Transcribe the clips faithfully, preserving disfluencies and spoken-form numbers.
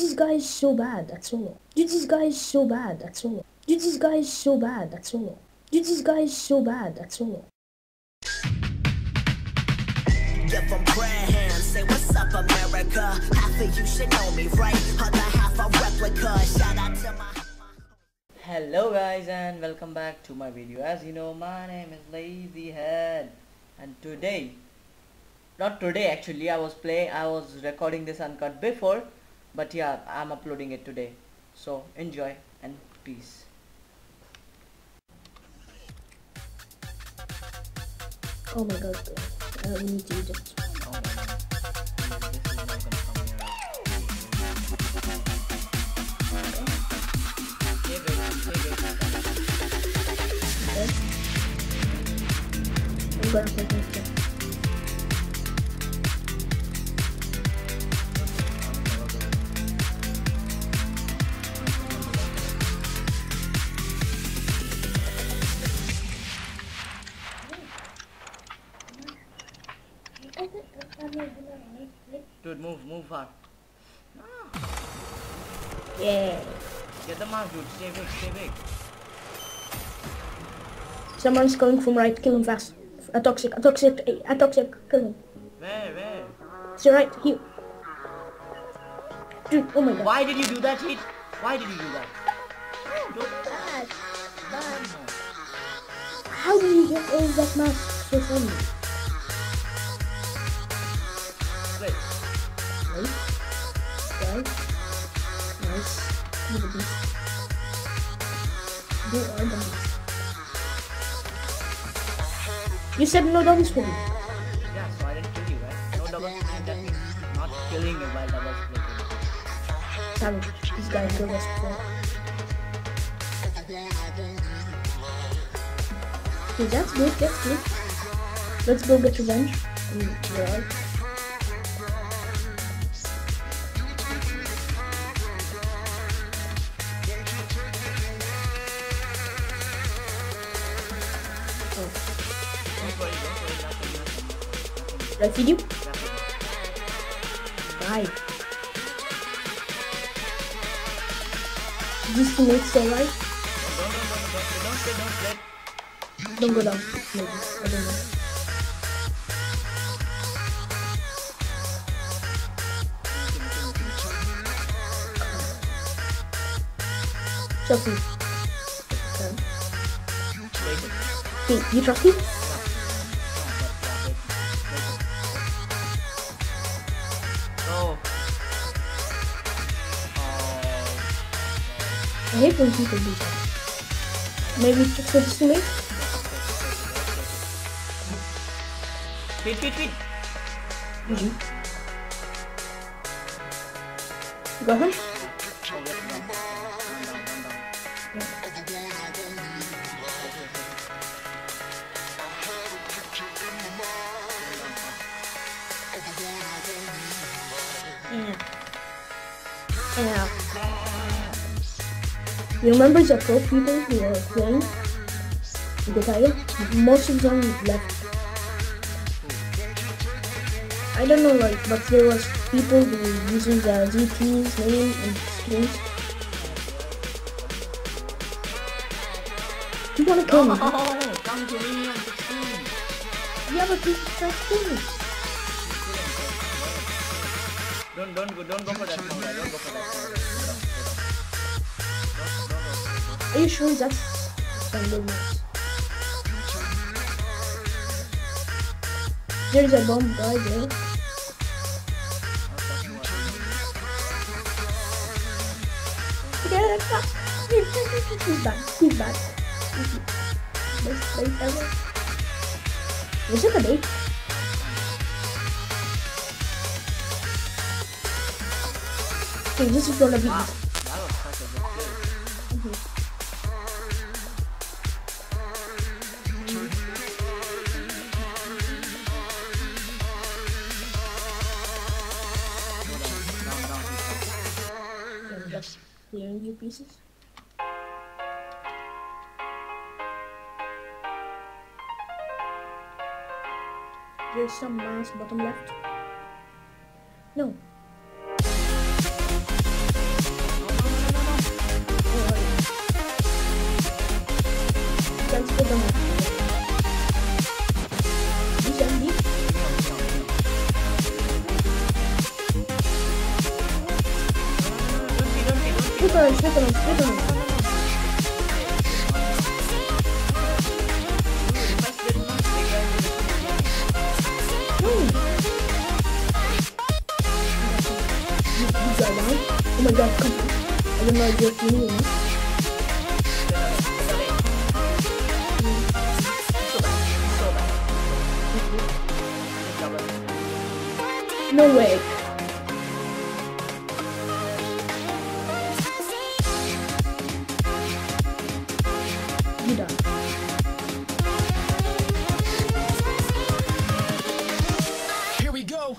this guy is so bad at solo. Dude, this guy is so bad at solo. Dude, this guy is so bad at solo. Dude, this guy is so bad at solo. Yeah, from Graham, say what's up, America. Half of you should know me, right? Other half a replica. Shout out to my. Hello guys and welcome back to my video. As you know, my name is Lazyhead, and today, not today actually, I was playing, I was recording this uncut before, but yeah, I'm uploading it today. So enjoy and peace. Oh my god, uh, we need to use it. Oh my god. This is not gonna come here. Save it, save it. Okay. I'm gonna put it there. Dude, move, move far. Yeah. Get the mark, dude. Stay big, stay big. Someone's coming from right. Kill him fast. A toxic, a toxic, a toxic. Kill him. Where, where? It's right here. Dude, oh my god. Why did you do that, Heat? Why did you do that? Don't Bad. Bad. How did you get all that mask so funny? Wait. Right. Right. Nice. You're the beast. You are the beast. You said no doubles for me. Yeah, so I didn't kill you, right? No double split, that means not killing you while double splitting. Savage. This guy killed us before. Okay, that's good, that's good. Let's go get revenge. Mm, right. Don't worry, don't worry, nothing, nothing. Did I feed you? Nothing. Bye. These teammates stay alive? Don't, don't, don't, don't, don't stay, don't split. Don't go down. Maybe. I don't know. Chelsea. Okay. Wait it. Hey, you trust me? Oh. I hate when people do that. Maybe just with his teammate? Feed, feed, feed. Mm-hmm. Go ahead. Oh, yes, down. Down, down, down, down. Yeah. Yeah. You remember the pro people who were playing the title? Most of them left. I don't know, like, but there was people who were using the Z T's name and skins. You wanna kill me? Oh, come to me on sixteen. Yeah, but you tried to kill me. Don't, don't go, don't go for that now, right? Don't go for that. Go down, go down. Are you sure that's some good news? There's a bomb guy there. Yeah, he's bad. He's bad. Best bait ever. Was it a bait? Okay, this is gonna be Wow, easy. that was such a good kill. Mhm. Go down, down, down. I'm just clearing you pieces. There's some mouse bottom left. No. Look on him, look on him, look on him. Hmm. You, you got down? Oh my god, come on. I don't know if you're feeling it. No way. You done. Here we go.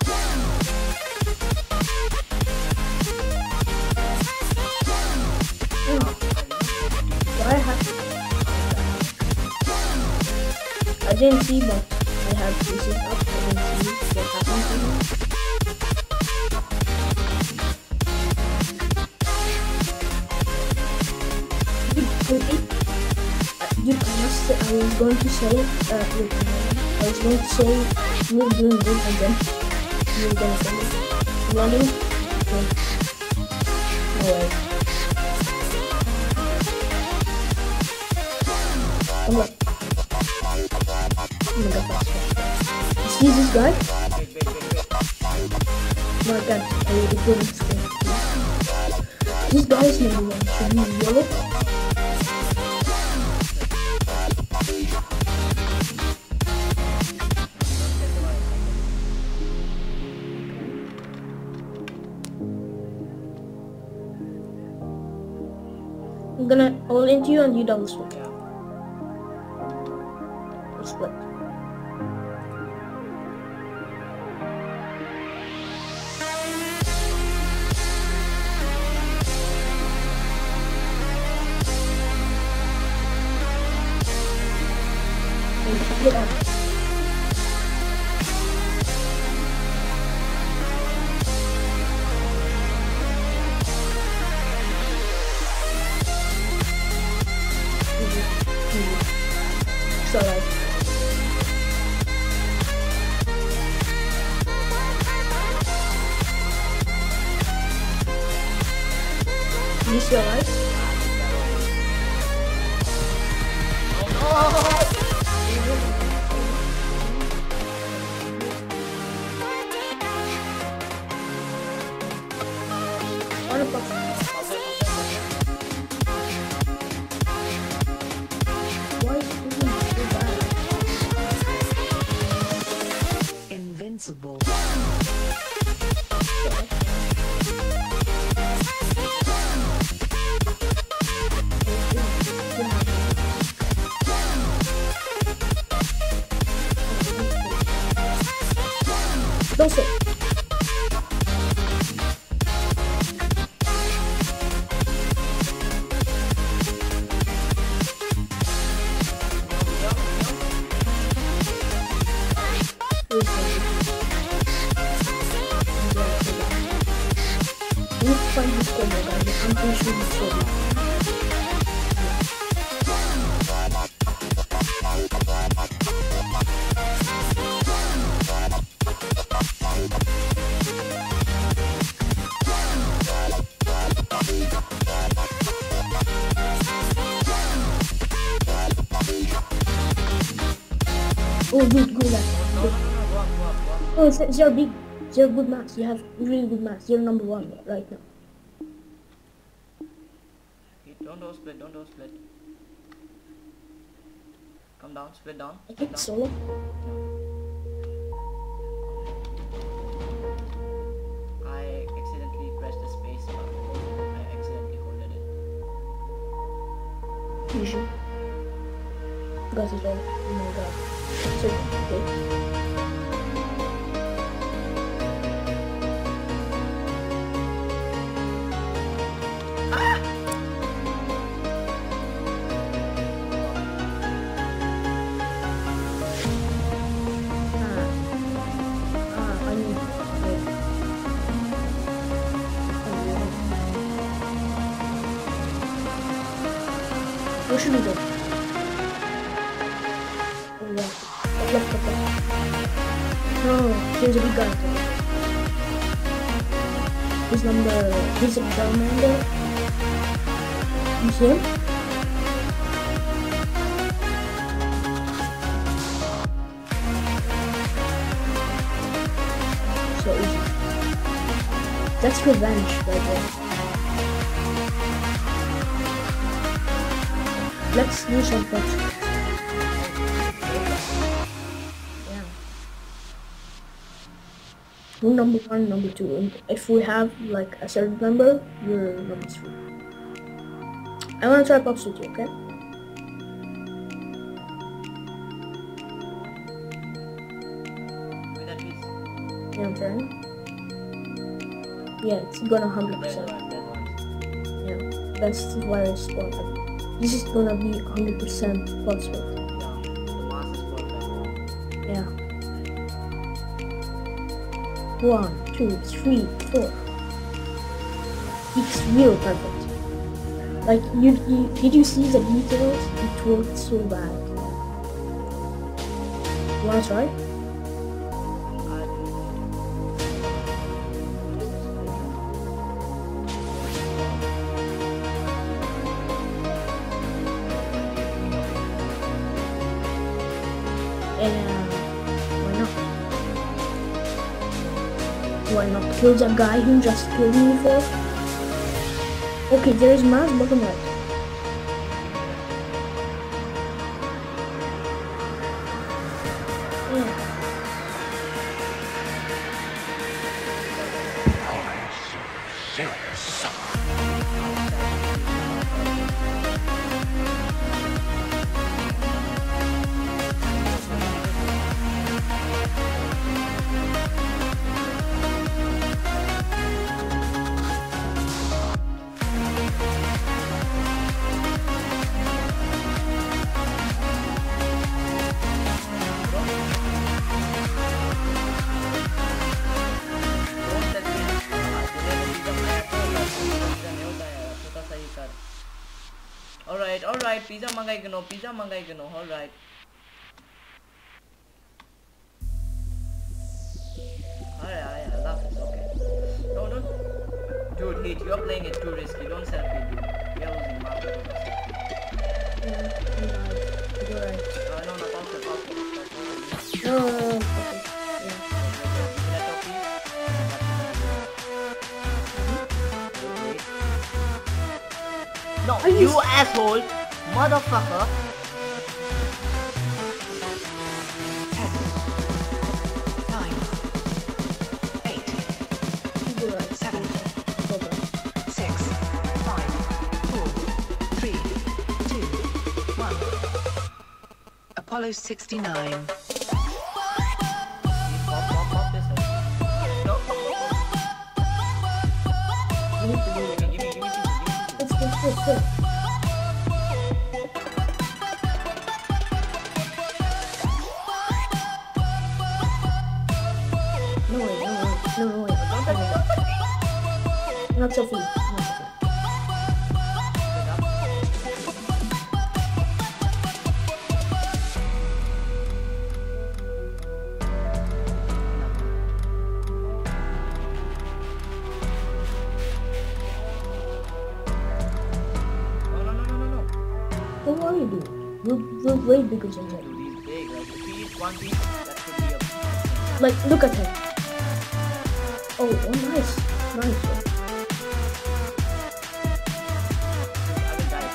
Oh. So I have. I didn't see, but I have pieces up. I didn't see what happened to me. Dude, I must say, I was going to say, uh, wait, I was going to say you were doing good and then you were gonna say it. Running? Okay. No way. Come on. Oh my god, that's fast. You see this guy? No, I can't. I really couldn't screen. This guy is number one. Should be yellow. I'm gonna hold into you and you double split. Yeah. Or split. And split up. So like you see alright? What the fuck? Why is it so bad? Invincible. Don't say. We need to find this combo, guys. I'm pretty sure it's so bad. Oh, good, good, lad. Good. Oh, it's, it's your big, it's your good maths. You have really good maths. You're number one right now. Okay, don't do split, don't do split. Come down, split down. I Split think down. solo. I accidentally pressed the space bar. I accidentally holded it. You should. Got it all. Oh my god. So, okay. Ah. Ah, I need. Wait. Oh, where should we go? Oh yeah. Up left, up left. No, here's a big guy. He's number. He's a Charmander. You see him? So easy. That's revenge right there. Let's do some fetch. Yeah. We're number one, number two. And if we have like a certain number, we're number three. I wanna try Pops with you, okay? With that piece. Yeah, I'm trying. Yeah, it's gonna one hundred percent. That one, that one. Yeah, that's why I spawned it. This is gonna be one hundred percent phosphate. Yeah, the mass is perfect. Yeah. One, two, three, four. It's real perfect. Like, you, you did you see the details? It worked so bad. You wanna try? And why not? Why not kill the guy who just killed me before? Okay, there is mass bottom right. Yeah. Alright, alright, pizza mangai gano, pizza mangai gano, alright. Alright, I love this, okay. No, don't. Dude, Heat, you're playing it too risky, don't selfie, dude. We are losing market over selfie. Yeah, you're right. Uh, no, no, pause it, pause it, pause it. No, no, no, no, okay. Yeah. Let off, please. No, Are you you asshole, motherfucker. Nine, eight, You're right. seven, Hold on. six, five, four, three, two, one. Apollo sixty-nine. Please pop, pop, pop this head. No, pop, pop, You need to do pop. it. Give me, give me, give me, give me, give me. Let's go, let's go. No way, no way, no way. Don't touch me, don't touch me. Not Sophie. Not Sophie. No, no, no, no, no, no. Don't worry, dude. We're, we're way bigger than that. Dude, he's big. Like, if he eats one piece, that could be a... Like, look at him. Oh, oh nice. Nice. I will die.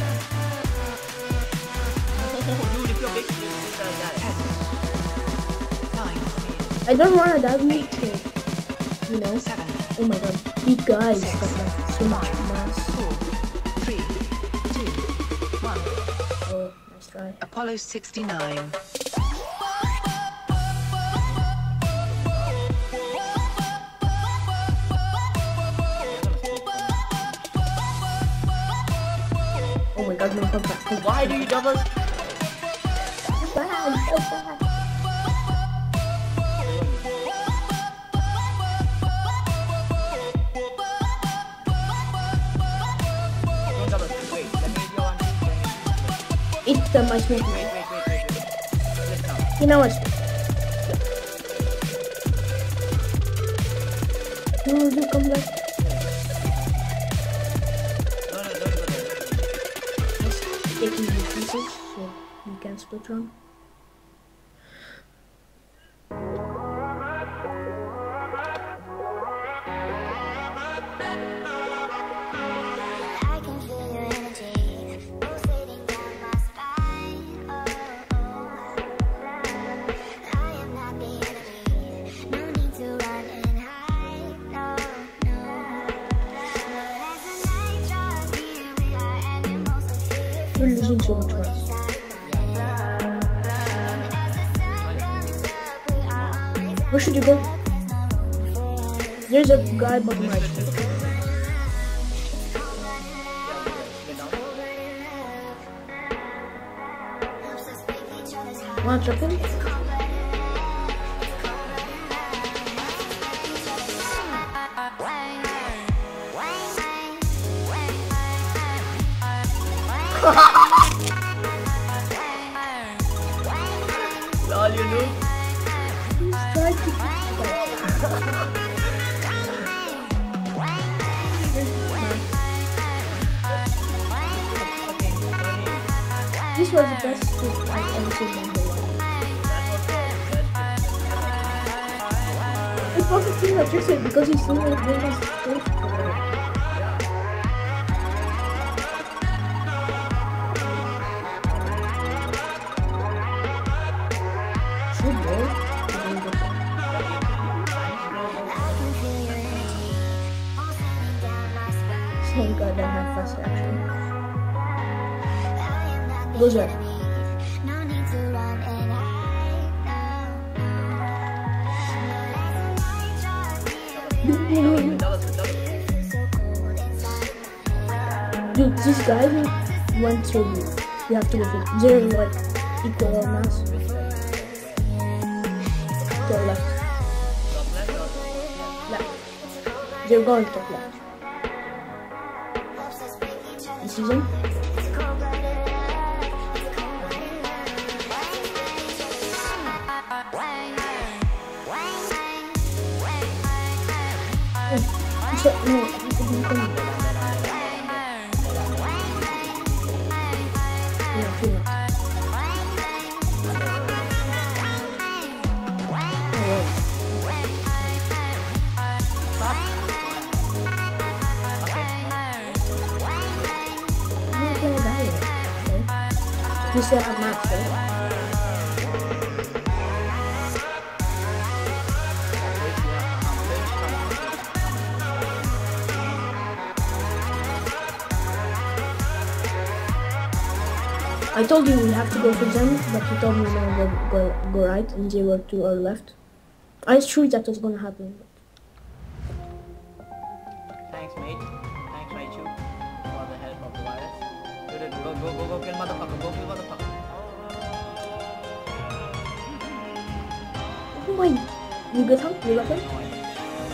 Dude, if you're big, you will die. Nine, I don't want to die with you. You know? seven, Oh my god. Big guys got like so much mass. four, three, two, one. Oh, nice try. Apollo sixty-nine. Oh my god, no, come back. Come back. Why do you double... So bad, so bad. Don't double... Wait, let me do one. It's the my snake. Wait, wait, wait, wait, wait. Split now. You know what? No, you come back. No, no, don't go there. taking the pieces so we can split run. I can feel your energy pulsating down my spine. Oh, oh. I am not the enemy. No need to run and hide. No, no. But as the night draws near, we are animals of fear. We're losing so much runs. Where should you go? There's a guy bottom right. Wanna trap him? Lol, you know. He's trying to This was the best trick I've ever seen in my whole life. It wasn't too much trick because he's still like doing his first Should go. Thank God I have fast action. Goes right. No need to run and hide. Dude, these guys went through you. You have to go through. They're like equal mass. To the left. Left. They're going top left. You see them? So, no, you can come. Yeah, feel it. You still have max, right? I told you we have to go for them, but you told me no, go, go, go right, and they were to our left. I was sure that was gonna happen. Thanks, mate. Thanks, Raichu, for the help of the virus. Dude, go, go, go, go, kill motherfucker. Go kill motherfucker. Oh my! You got him? You got him? No idea.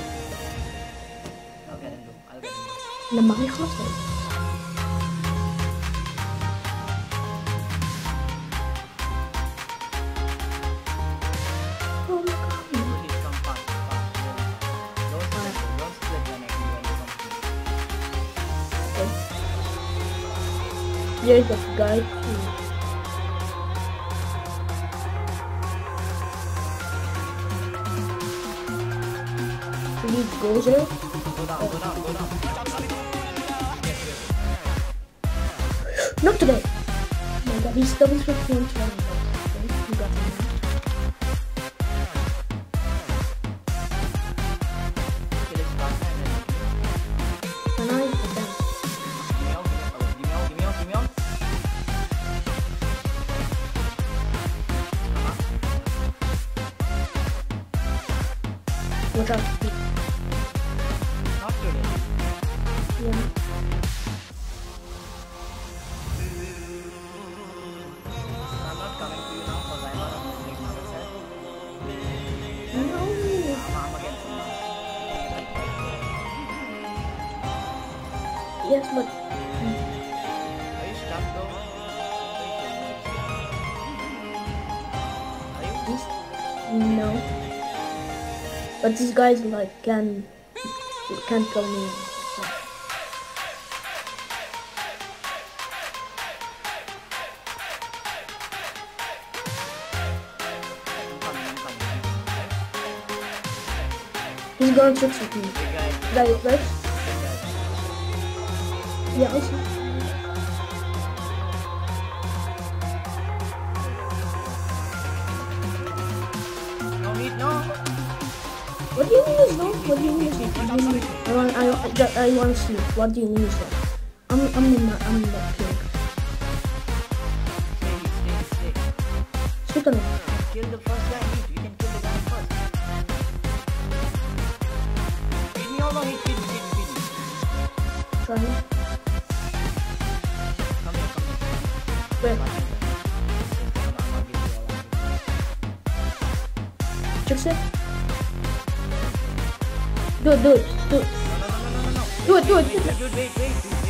I'll get him, though. I'll get him. Lamang hustle. Oh my God! Please come fast, fast, really fast. Don't split, don't split when everyone comes. Okay. There's a guy. Please go there. Go down, go down, go down. Not today. Oh my God, he's double fifty one twenty. You got him. Kill his partner and then And I put them. give me out, give me out, give me out, give me out. Watch out. Not today. Yeah. I'm not coming to you now because I'm on a big mother set. No. I'm, I'm against him now. Yes, but Are you stuck though? Are you? this no. But these guys like can can't kill me. He's going to trick me. Big guy. Right, right? Big guy. Yeah, I see. No need, no. What do you mean is no? What do you mean is no? What do you mean? I want, I, want- I, I want to see. What do you mean is no? I'm, I'm in my, I'm in that king. Stay, stay, stay. Sit on it. Kill the first guy. Hit. You can kill the guy first. Hit me all. No, hit, hit, hit, hit me. Try him. Come here, come here. Where? Come on, I'll give you all. Fix it. Do it, do it, do it. No, no, no, no, no, no. Do it, do it, do Wait, it. wait, wait, wait, wait.